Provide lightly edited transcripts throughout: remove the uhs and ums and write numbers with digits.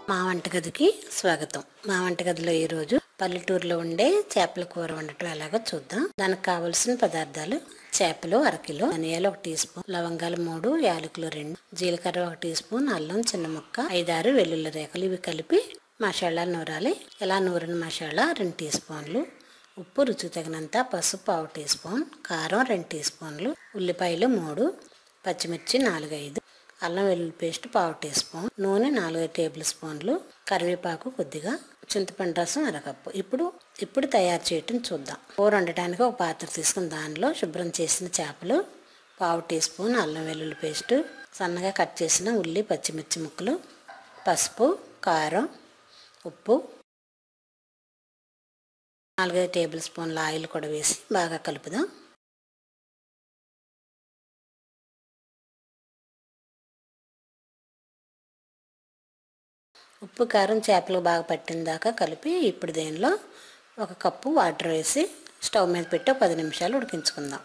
మా వంటగదికి స్వాగతం. మా వంటగదిలో ఈ రోజు పల్లెటూరులో ఉండే చేపల కూర వండటం ఎలాగో చూద్దాం. దానికి కావలసిన పదార్థాలు: చేపలు 1/2 కిలో, ధనియాలు 1 టీ స్పూన్, లవంగాలు 3, యాలకులు 2, జీలకర్ర 1 టీ స్పూన్, అల్లం చిన్న ముక్క, 5-6 వెల్లుల్లి రేఖలు. ఇవి కలిపి మసాలా నూరాలి. ఇలా నూరిన మసాలా 2 టీ స్పూన్లు, ఉప్పు రుచికి తగినంత, పసుపు 1 టీ స్పూన్, కారం 2 టీ స్పూన్లు, ఉల్లిపాయలు 3, పచ్చిమిర్చి 4-5, అల్లం వెల్లుల్లి పేస్ట్ 1/2 టీ స్పూన్, నూనె 4 టేబుల్ స్పూన్లు, కరివేపాకు కొద్దిగా, చింతపండు రసం 1 కప్పు. ఇప్పుడు తయారు చేయటం చూద్దాం. కూర వండటానికి ఒక పాత్ర తీసుకుని దానిలో శుభ్రం చేసిన చేపలు, 1/2 టీ స్పూన్ అల్లం వెల్లుల్లి పేస్ట్, సన్నగా కట్ చేసిన ఉల్లి పచ్చిమిర్చి ముక్కలు, పసుపు, కారం, ఉప్పు, 4 టేబుల్ స్పూన్ల ఆయిల్ కూడా వేసి బాగా కలుపుదాం. ఉప్పు కారం చేపలు బాగా పట్టిన దాకా కలిపి ఇప్పుడు దీనిలో 1 కప్పు వాటర్ వేసి స్టవ్ మీద పెట్టి 10 నిమిషాలు ఉడికించుకుందాం.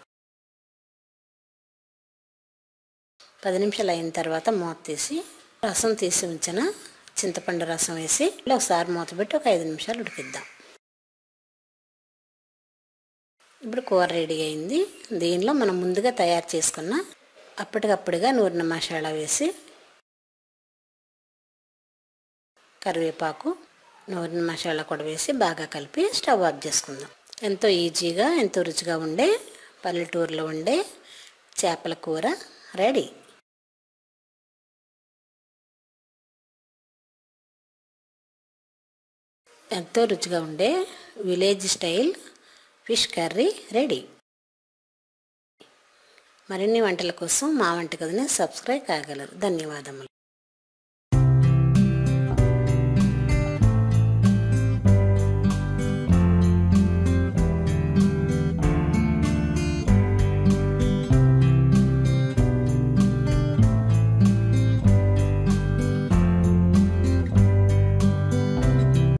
10 నిమిషాలు అయిన తర్వాత మూత తీసి రసం తీసి ఉంచిన చింతపండు రసం వేసి ఒకసారి మూత పెట్టి 5 నిమిషాలు ఉడికిద్దాం. ఇప్పుడు కూర రెడీ అయింది. దీనిలో మనం ముందుగా తయారు చేసుకున్న అప్పటికప్పుడుగా నూరిన మసాలా వేసి కరివేపాకు, నూరిన మసాలా కూడా వేసి బాగా కలిపి స్టవ్ ఆఫ్ చేసుకుందాం. ఎంతో ఈజీగా ఎంతో రుచిగా ఉండే పల్లెటూరులో ఉండే చేపల కూర రెడీ. ఎంతో రుచిగా ఉండే village style fish curry ready. మరిన్ని వంటల కోసం మా వంటగదిని సబ్స్క్రైబ్ కాగలరు. ధన్యవాదములు.